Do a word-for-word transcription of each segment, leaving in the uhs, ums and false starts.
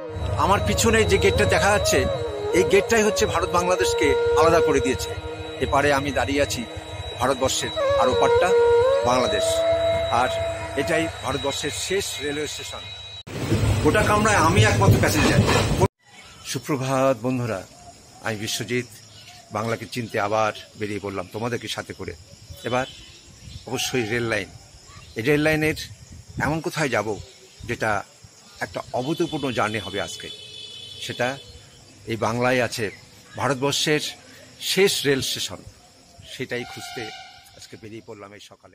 আমার পিছনে যে গেটটা দেখা যাচ্ছে এই গেটটাই হচ্ছে ভারত বাংলাদেশকে আলাদা করে দিয়েছে। এপারে আমি দাঁড়িয়ে আছি ভারতবর্ষের, আর ওপারটা বাংলাদেশ। আর এটাই ভারতবর্ষের শেষ রেলওয়ে স্টেশন। গোটা কামরায় আমি একমাত্র প্যাসেঞ্জার। সুপ্রভাত বন্ধুরা, আমি বিশ্বজিৎ বাংলাকে চিনতে আবার বেরিয়ে পড়লাম তোমাদেরকে সাথে করে। এবার অবশ্যই রেল লাইন, এই রেল লাইনের এমন কোথায় যাব যেটা একটা অভূতপূর্ণ জার্নি হবে আজকে। সেটা এই বাংলায় আছে ভারতবর্ষের শেষ রেল স্টেশন, সেটাই খুঁজতে আজকে বেরিয়ে পড়লাম এই সকালে।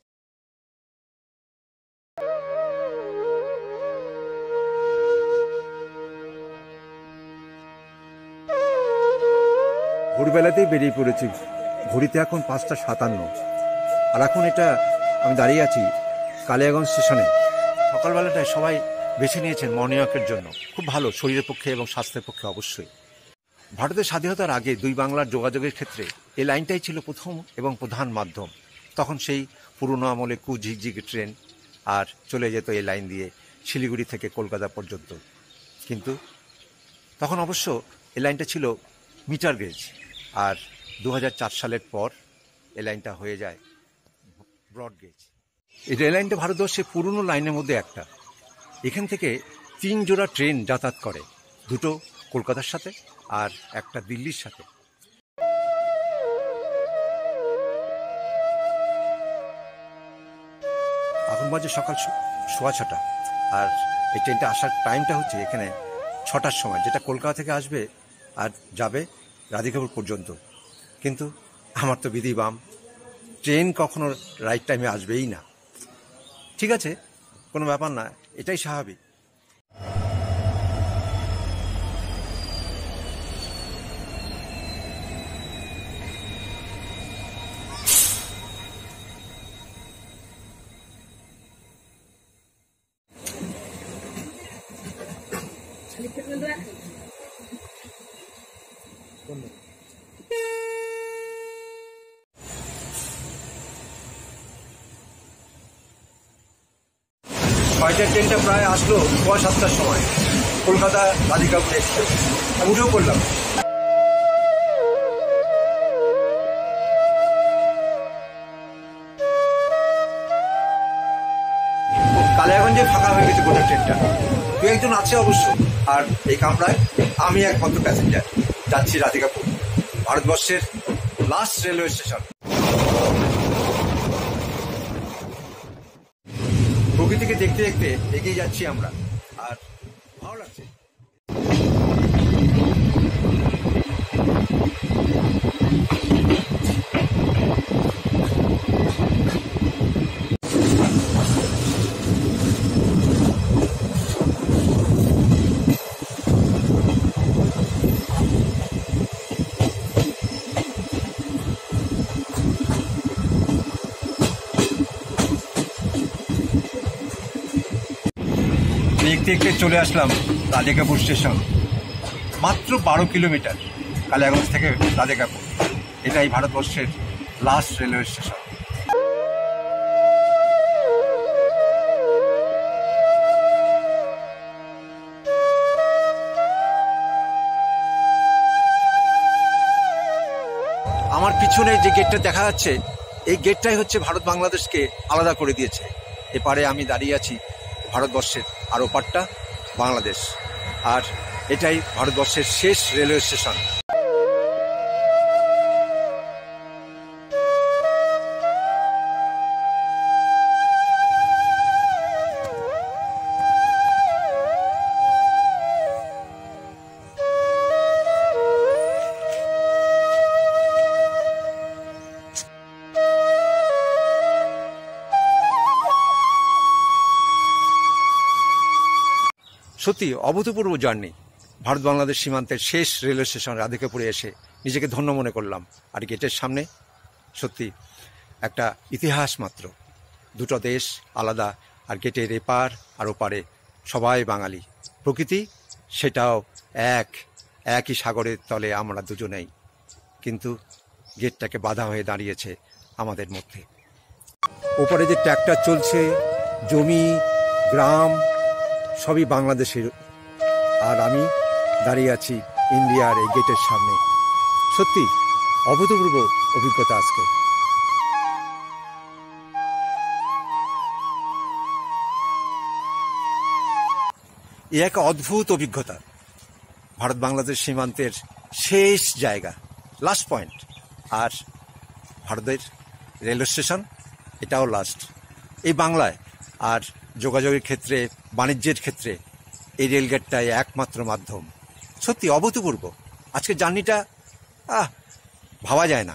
ভোরবেলাতেই বেরিয়ে পড়েছি, ঘড়িতে এখন পাঁচটা সাতান্ন। আর এখন এটা আমি দাঁড়িয়ে আছি কালিয়াগঞ্জ স্টেশনে। সকালবেলাটায় সবাই বেছে নিয়েছেন মর্নিং ওয়াকের জন্য, খুব ভালো শরীরের পক্ষে এবং স্বাস্থ্যের পক্ষে অবশ্যই। ভারতের স্বাধীনতার আগে দুই বাংলার যোগাযোগের ক্ষেত্রে এই লাইনটাই ছিল প্রথম এবং প্রধান মাধ্যম। তখন সেই পুরনো আমলে কুঝিকঝিক ট্রেন আর চলে যেত এই লাইন দিয়ে শিলিগুড়ি থেকে কলকাতা পর্যন্ত। কিন্তু তখন অবশ্য এই লাইনটা ছিল মিটার গেজ, আর দু হাজার চার সালের পর এই লাইনটা হয়ে যায় ব্রড গেজ। এই রেল লাইনটা ভারতবর্ষের পুরনো লাইনের মধ্যে একটা। এখান থেকে তিন জোড়া ট্রেন যাতায়াত করে, দুটো কলকাতার সাথে আর একটা দিল্লির সাথে। এখন বাজে সকাল সোয়া ছটা, আর এই ট্রেনটা আসার টাইমটা হচ্ছে এখানে ছটার সময়, যেটা কলকাতা থেকে আসবে আর যাবে রাধিকাপুর পর্যন্ত। কিন্তু আমার তো বিধি বাম, ট্রেন কখনো রাইট টাইমে আসবেই না। ঠিক আছে, কোনো ব্যাপার না, এটাই স্বাভাবিক। ছয়টার ট্রেনটা প্রায় আসলো সোয়া সাতটার সময়, কলকাতা রাধিকাপুর এক্সপ্রেস। আমি উঠেও পড়লাম। কালিয়াগঞ্জে ফাঁকা হয়ে গেছে গোটা ট্রেনটা, দু একজন আছে অবশ্য। আর এই কামরায় আমি একমাত্র প্যাসেঞ্জার, যাচ্ছি রাধিকাপুর, ভারতবর্ষের লাস্ট রেলওয়ে স্টেশন। প্রকৃতিকে দেখতে দেখতে এগিয়ে যাচ্ছি আমরা, আর ভালো লাগছে। দেখতে দেখতে চলে আসলাম রাধিকাপুর স্টেশন। মাত্র বারো কিলোমিটার কালিয়াগঞ্জ থেকে রাধিকাপুর। এটাই ভারতবর্ষের লাস্ট রেলওয়ে স্টেশন। আমার পিছনে যে গেটটা দেখা যাচ্ছে এই গেটটাই হচ্ছে ভারত বাংলাদেশকে আলাদা করে দিয়েছে। এপারে আমি দাঁড়িয়ে আছি ভারতবর্ষের, আর ওপারটা বাংলাদেশ। আর এটাই ভারতবর্ষের শেষ রেলওয়ে স্টেশন। সত্যি অভূতপূর্ব জার্নি। ভারত বাংলাদেশ সীমান্তের শেষ রেলওয়ে স্টেশন রাধিকাপুরে এসে নিজেকে ধন্য মনে করলাম। আর গেটের সামনে সত্যি একটা ইতিহাস মাত্র, দুটো দেশ আলাদা, আর গেটের এপার আর ওপারে সবাই বাঙালি। প্রকৃতি সেটাও এক, একই সাগরের তলে আমরা দুজনেই, কিন্তু গেটটাকে বাধা হয়ে দাঁড়িয়েছে আমাদের মধ্যে। ওপারে যে ট্র্যাক্টর চলছে, জমি গ্রাম সবই বাংলাদেশের আর আমি দাঁড়িয়ে আছি ইন্ডিয়ার এই গেটের সামনে। সত্যি অভূতপূর্ব অভিজ্ঞতা আজকে। এ এক অদ্ভুত অভিজ্ঞতা। ভারত বাংলাদেশ সীমান্তের শেষ জায়গা, লাস্ট পয়েন্ট, আর ভারতের রেলওয়ে স্টেশন এটাও লাস্ট এই বাংলায়। আর যোগাযোগের ক্ষেত্রে, বাণিজ্যের ক্ষেত্রে এই রেলগেটটাই একমাত্র মাধ্যম। সত্যি অভূতপূর্ব আজকে জার্নিটা, আহ ভাবা যায় না।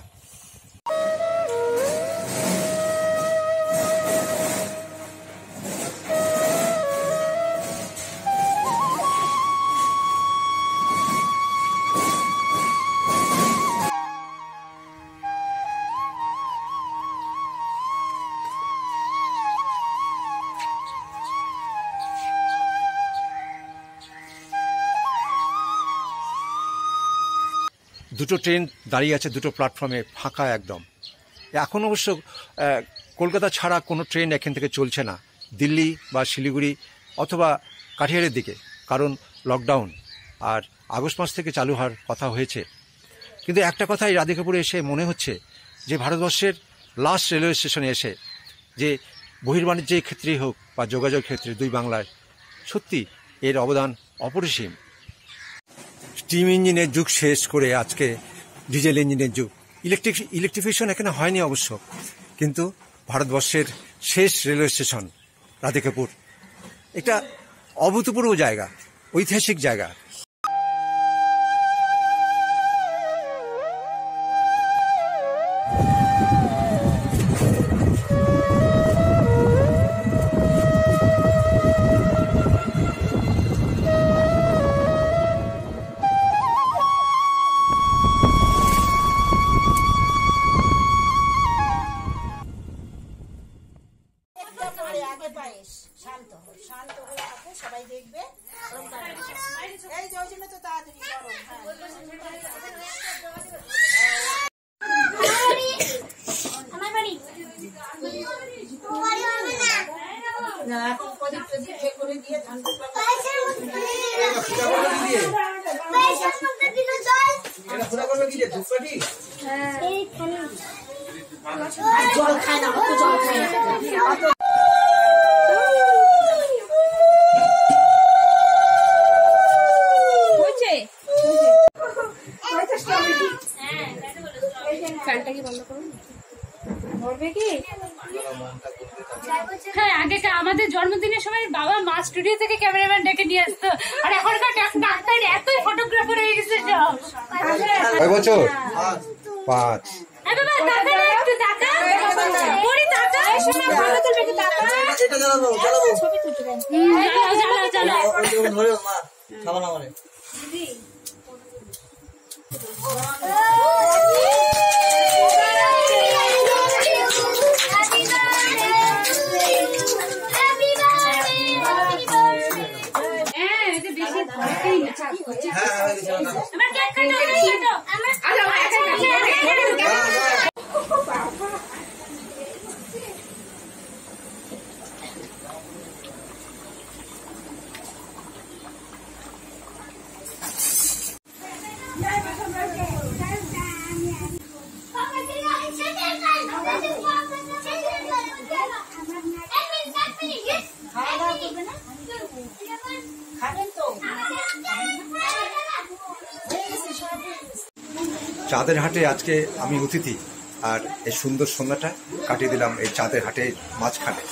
দুটো ট্রেন দাঁড়িয়ে আছে দুটো প্ল্যাটফর্মে, ফাঁকা একদম। এখন অবশ্য কলকাতা ছাড়া কোনো ট্রেন এখান থেকে চলছে না দিল্লি বা শিলিগুড়ি অথবা কাঠিয়ারের দিকে, কারণ লকডাউন। আর আগস্ট মাস থেকে চালু হওয়ার কথা হয়েছে। কিন্তু একটা কথাই রাধিকাপুরে এসে মনে হচ্ছে যে ভারতবর্ষের লাস্ট রেলওয়ে স্টেশনে এসে, যে বহির্বাণিজ্যের ক্ষেত্রেই হোক বা যোগাযোগ ক্ষেত্রে, দুই বাংলায় সত্যি এর অবদান অপরিসীম। স্টিম ইঞ্জিনের যুগ শেষ করে আজকে ডিজেল ইঞ্জিনের যুগ। ইলেকট্রিক ইলেকট্রিফিকেশন এখানে হয়নি অবশ্য, কিন্তু ভারতবর্ষের শেষ রেলওয়ে স্টেশন রাধিকাপুর এটা অভূতপূর্ব জায়গা, ঐতিহাসিক জায়গা। জল খায় না, জল খায় না। হ্যাঁ, আগেকার আমাদের জন্মদিনের সময় বাবা মা স্টুডিও থেকে ক্যামেরাম্যান ডেকে নিয়ে আসতো, আর এখনকার ডাক্তার এতই ফটোগ্রাফার হয়ে গেছে সব। কয় বছর? পাঁচ। একটু টাকা পরি টাকা শোনা ভালো তুলবে, একটু টাকা এটা জ্বালাবো জ্বালাবো ছবি তুলতে দেন। জ্বালাও জ্বালাও ধরে মা খাওয়া না মানে দিদি। চাঁদের হাটে আজকে আমি অতিথি, আর এই সুন্দর সন্ধ্যাটা কাটিয়ে দিলাম এই চাঁদের হাটের মাঝখানে।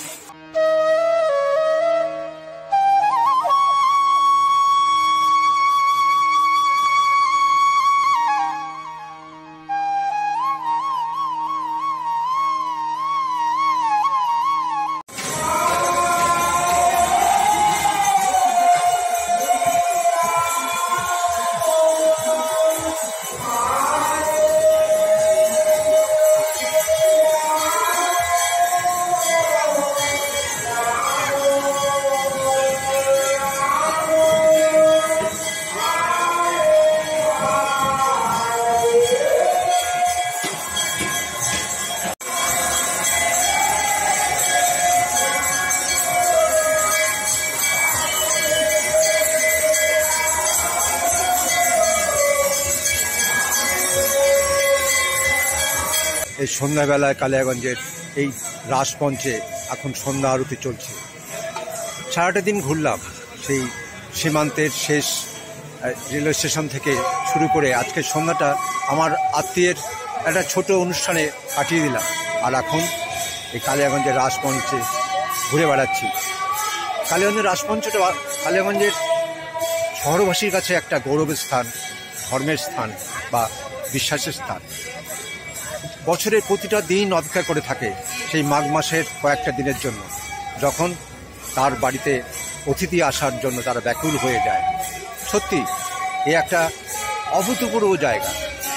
এই সন্ধ্যাবেলায় কালিয়াগঞ্জের এই রাসমঞ্চে এখন সন্ধ্যা আরতি চলছে। সারাটা দিন ঘুরলাম, সেই সীমান্তের শেষ রেলওয়ে স্টেশন থেকে শুরু করে আজকের সন্ধ্যাটা আমার আত্মীয়ের একটা ছোট অনুষ্ঠানে কাটিয়ে দিলাম। আর এখন এই কালিয়াগঞ্জের রাসমঞ্চে ঘুরে বেড়াচ্ছি। কালিয়াগঞ্জের রাসমঞ্চটা কালিয়াগঞ্জের শহরবাসীর কাছে একটা গৌরবের স্থান, ধর্মের স্থান বা বিশ্বাসের স্থান। বছরের প্রতিটা দিন অপেক্ষা করে থাকে সেই মাঘ মাসের কয়েকটা দিনের জন্য, যখন তার বাড়িতে অতিথি আসার জন্য তারা ব্যাকুল হয়ে যায়। সত্যি এ একটা অভূতপূর্ব জায়গা।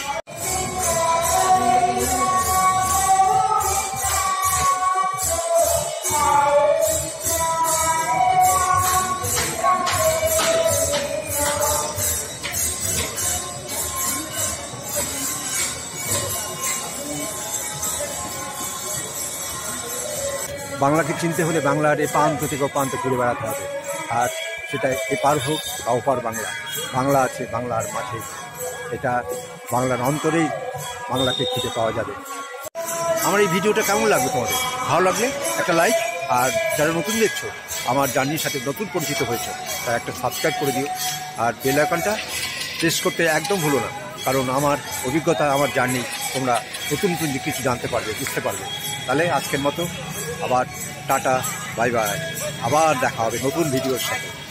বাংলাকে চিনতে হলে বাংলার এ প্রান্ত থেকে প্রান্ত ঘুরে বেড়াতে হবে। আর সেটা এপার হোক বা ওপার বাংলা, বাংলা আছে বাংলার মাঠে। এটা বাংলার অন্তরেই বাংলাকে খুঁজে পাওয়া যাবে। আমার এই ভিডিওটা কেমন লাগবে তোমাদের? ভালো লাগলে একটা লাইক, আর যারা নতুন দেখছো, আমার জার্নির সাথে নতুন পরিচিত হয়েছে, তারা একটা সাবস্ক্রাইব করে দিও। আর বেল আইকনটা প্রেস করতে একদম ভুলো না, কারণ আমার অভিজ্ঞতা, আমার জার্নি তোমরা নতুন নতুন কিছু জানতে পারবে, বুঝতে পারবে। তাহলে আজকের মতো আবার টাটা, বাই বাই, আবার দেখা হবে নতুন ভিডিওর সাথে।